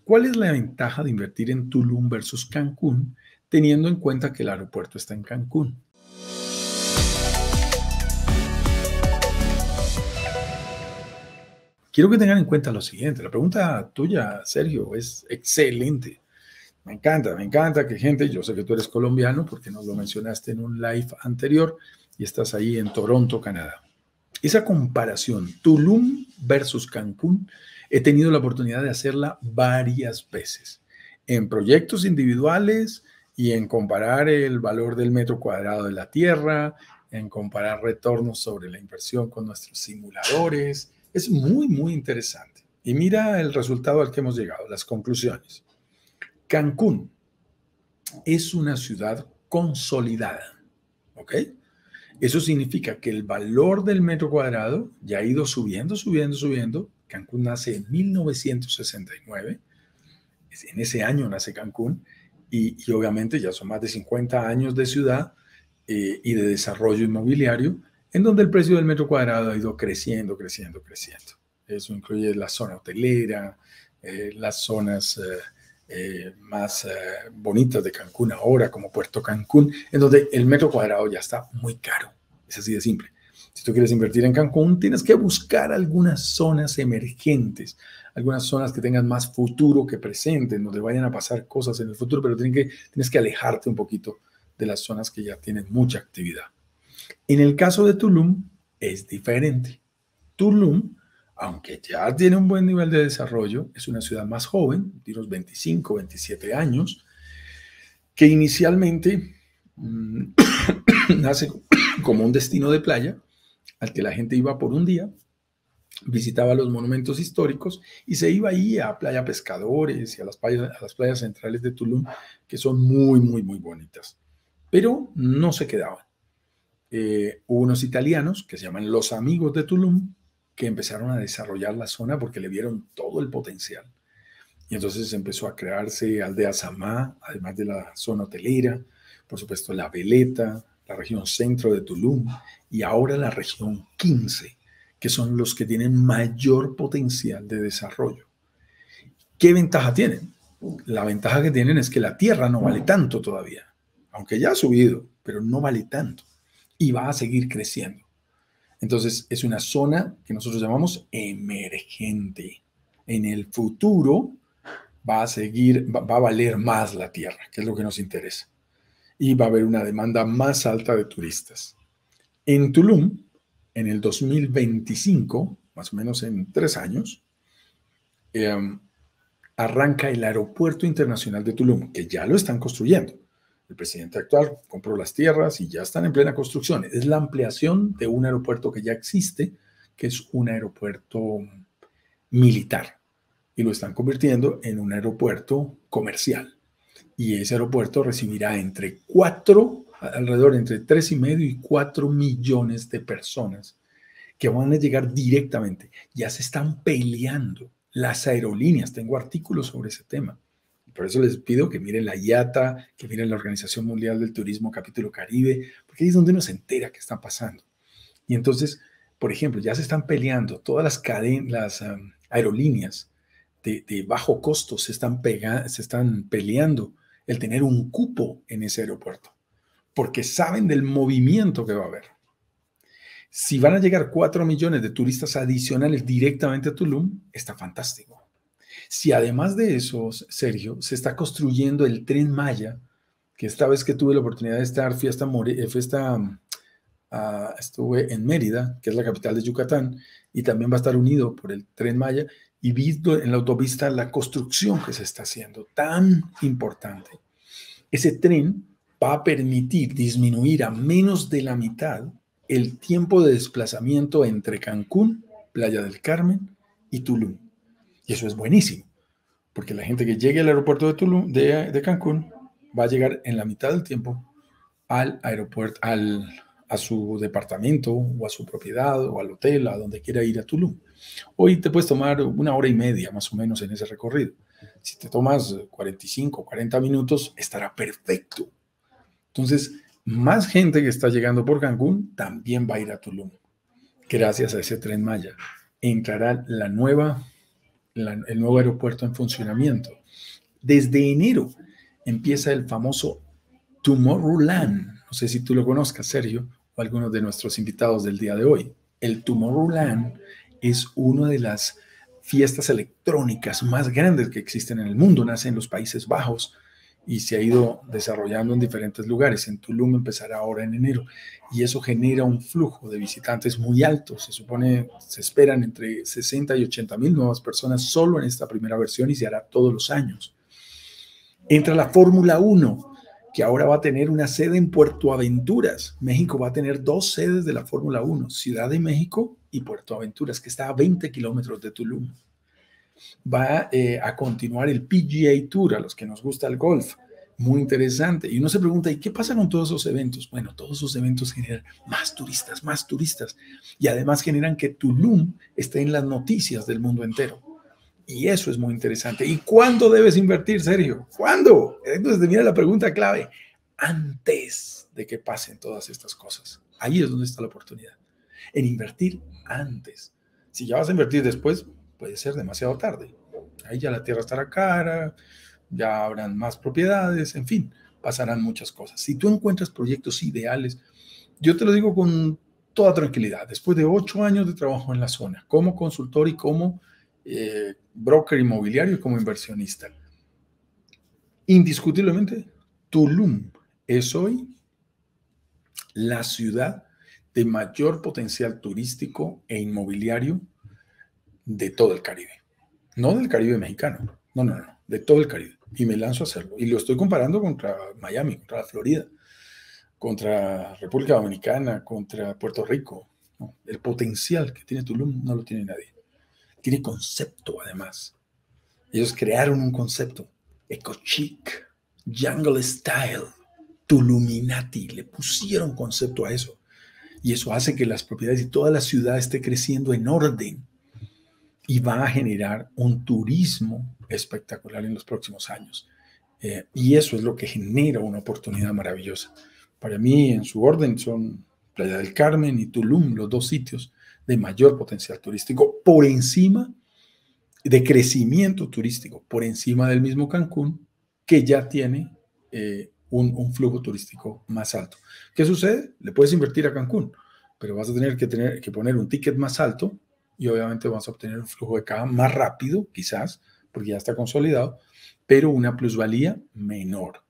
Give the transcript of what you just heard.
¿Cuál es la ventaja de invertir en Tulum versus Cancún, teniendo en cuenta que el aeropuerto está en Cancún? Quiero que tengan en cuenta lo siguiente. La pregunta tuya, Sergio, es excelente. Me encanta que gente, yo sé que tú eres colombiano porque nos lo mencionaste en un live anterior y estás ahí en Toronto, Canadá. Esa comparación, Tulum versus Cancún, he tenido la oportunidad de hacerla varias veces en proyectos individuales y en comparar el valor del metro cuadrado de la tierra, en comparar retornos sobre la inversión con nuestros simuladores. Es muy interesante. Y mira el resultado al que hemos llegado, las conclusiones. Cancún es una ciudad consolidada, ¿ok? Eso significa que el valor del metro cuadrado ya ha ido subiendo. Cancún nace en 1969, en ese año nace Cancún, y obviamente ya son más de 50 años de ciudad y de desarrollo inmobiliario, en donde el precio del metro cuadrado ha ido creciendo. Eso incluye la zona hotelera, las zonas más bonitas de Cancún ahora, como Puerto Cancún, en donde el metro cuadrado ya está muy caro. Es así de simple. Si tú quieres invertir en Cancún, tienes que buscar algunas zonas emergentes, algunas zonas que tengan más futuro que presente, en donde vayan a pasar cosas en el futuro, pero tienes que alejarte un poquito de las zonas que ya tienen mucha actividad. En el caso de Tulum, es diferente. Tulum, aunque ya tiene un buen nivel de desarrollo, es una ciudad más joven, de unos 25, 27 años, que inicialmente nace como un destino de playa al que la gente iba por un día, visitaba los monumentos históricos y se iba ahí a Playa Pescadores y a las playas centrales de Tulum, que son muy bonitas. Pero no se quedaban. Hubo unos italianos que se llaman los Amigos de Tulum, que empezaron a desarrollar la zona porque le vieron todo el potencial. Y entonces empezó a crearse Aldea Samá, además de la zona hotelera, por supuesto La Veleta, la región centro de Tulum y ahora la región 15, que son los que tienen mayor potencial de desarrollo. ¿Qué ventaja tienen? La ventaja que tienen es que la tierra no vale tanto todavía, aunque ya ha subido, pero no vale tanto y va a seguir creciendo. Entonces, es una zona que nosotros llamamos emergente. En el futuro va a valer más la tierra, que es lo que nos interesa. Y va a haber una demanda más alta de turistas. En Tulum, en el 2025, más o menos en 3 años, arranca el Aeropuerto Internacional de Tulum, que ya lo están construyendo. El presidente actual compró las tierras y ya están en plena construcción. Es la ampliación de un aeropuerto que ya existe, que es un aeropuerto militar, y lo están convirtiendo en un aeropuerto comercial. Y ese aeropuerto recibirá alrededor entre 3,5 y 4 millones de personas que van a llegar directamente. Ya se están peleando las aerolíneas. Tengo artículos sobre ese tema. Por eso les pido que miren la IATA, que miren la Organización Mundial del Turismo, capítulo Caribe, porque ahí es donde uno se entera qué está pasando. Y entonces, por ejemplo, ya se están peleando todas las aerolíneas de bajo costo, se están peleando el tener un cupo en ese aeropuerto, porque saben del movimiento que va a haber. Si van a llegar 4 millones de turistas adicionales directamente a Tulum, está fantástico. Si además de eso, Sergio, se está construyendo el Tren Maya, que esta vez que tuve la oportunidad de estar, estuve en Mérida, que es la capital de Yucatán, y también va a estar unido por el Tren Maya, y vi en la autopista la construcción que se está haciendo, tan importante. Ese tren va a permitir disminuir a menos de la mitad el tiempo de desplazamiento entre Cancún, Playa del Carmen y Tulum. Y eso es buenísimo, porque la gente que llegue al aeropuerto de Tulum, de Cancún, va a llegar en la mitad del tiempo al aeropuerto, a su departamento o a su propiedad o al hotel, a donde quiera ir a Tulum. Hoy te puedes tomar 1 hora y media más o menos en ese recorrido. Si te tomas 45, 40 minutos, estará perfecto. Entonces, más gente que está llegando por Cancún también va a ir a Tulum. Gracias a ese Tren Maya entrará el nuevo aeropuerto en funcionamiento. Desde enero empieza el famoso Tomorrowland. No sé si tú lo conozcas, Sergio, o algunos de nuestros invitados del día de hoy. El Tomorrowland es una de las fiestas electrónicas más grandes que existen en el mundo. Nace en los Países Bajos y se ha ido desarrollando en diferentes lugares. En Tulum empezará ahora en enero y eso genera un flujo de visitantes muy alto. Se esperan entre 60 y 80 mil nuevas personas solo en esta primera versión y se hará todos los años. Entra la Fórmula 1, que ahora va a tener una sede en Puerto Aventuras. México va a tener 2 sedes de la Fórmula 1, Ciudad de México y Puerto Aventuras, que está a 20 kilómetros de Tulum. Va a continuar el PGA Tour, a los que nos gusta el golf. Muy interesante. Y uno se pregunta, ¿y qué pasa con todos esos eventos? Bueno, todos esos eventos generan más turistas, más turistas. Y además generan que Tulum esté en las noticias del mundo entero. Y eso es muy interesante. ¿Y cuándo debes invertir, Sergio? ¿Cuándo? Entonces, mira la pregunta clave. Antes de que pasen todas estas cosas. Ahí es donde está la oportunidad. En invertir antes. Si ya vas a invertir después, puede ser demasiado tarde. Ahí ya la tierra estará cara, ya habrán más propiedades, en fin, pasarán muchas cosas. Si tú encuentras proyectos ideales, yo te lo digo con toda tranquilidad, después de 8 años de trabajo en la zona, como consultor y como broker inmobiliario y como inversionista, indiscutiblemente, Tulum es hoy la ciudad de mayor potencial turístico e inmobiliario de todo el Caribe. No del Caribe mexicano, no, de todo el Caribe. Y me lanzo a hacerlo. Y lo estoy comparando contra Miami, contra la Florida, contra República Dominicana, contra Puerto Rico. ¿No? El potencial que tiene Tulum no lo tiene nadie. Tiene concepto, además. Ellos crearon un concepto. Eco chic, jungle style, Tuluminati. Le pusieron concepto a eso. Y eso hace que las propiedades y toda la ciudad esté creciendo en orden. Y va a generar un turismo espectacular en los próximos años. Y eso es lo que genera una oportunidad maravillosa. Para mí, en su orden, son Playa del Carmen y Tulum, los 2 sitios de mayor potencial turístico, por encima de crecimiento turístico, por encima del mismo Cancún, que ya tiene un flujo turístico más alto. ¿Qué sucede? Le puedes invertir a Cancún, pero vas a tener que poner un ticket más alto y obviamente vas a obtener un flujo de caja más rápido, quizás, porque ya está consolidado, pero una plusvalía menor.